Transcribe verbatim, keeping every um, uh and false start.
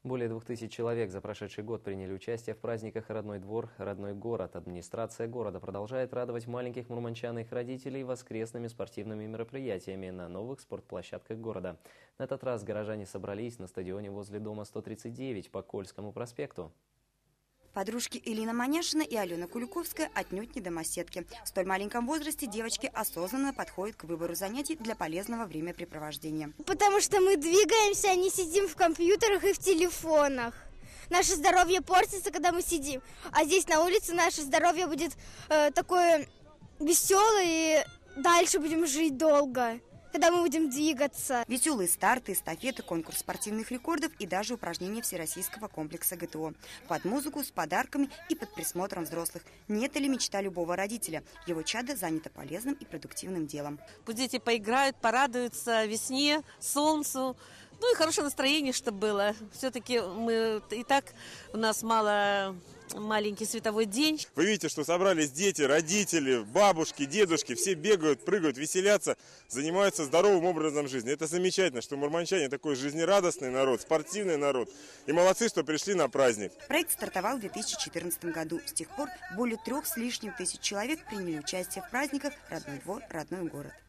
Более двух тысяч человек за прошедший год приняли участие в праздниках «Родной двор, родной город». Администрация города продолжает радовать маленьких мурманчан и их родителей воскресными спортивными мероприятиями на новых спортплощадках города. На этот раз горожане собрались на стадионе возле дома сто тридцать девять по Кольскому проспекту. Подружки Элина Маняшина и Алена Куликовская отнюдь не домоседки. В столь маленьком возрасте девочки осознанно подходят к выбору занятий для полезного времяпрепровождения. Потому что мы двигаемся, а не сидим в компьютерах и в телефонах. Наше здоровье портится, когда мы сидим. А здесь на улице наше здоровье будет э, такое веселое, и дальше будем жить долго, когда мы будем двигаться. Веселые старты, эстафеты, конкурс спортивных рекордов и даже упражнения всероссийского комплекса ГТО. Под музыку, с подарками и под присмотром взрослых. Не это ли мечта любого родителя? Его чадо занято полезным и продуктивным делом. Пусть дети поиграют, порадуются весне, солнцу. Ну и хорошее настроение, чтобы было. Все-таки мы и так, у нас мало... маленький световой день. Вы видите, что собрались дети, родители, бабушки, дедушки, все бегают, прыгают, веселятся, занимаются здоровым образом жизни. Это замечательно, что мурманчане такой жизнерадостный народ, спортивный народ. И молодцы, что пришли на праздник. Проект стартовал в две тысячи четырнадцатом году. С тех пор более трех с лишним тысяч человек приняли участие в праздниках «Родной двор, родной город».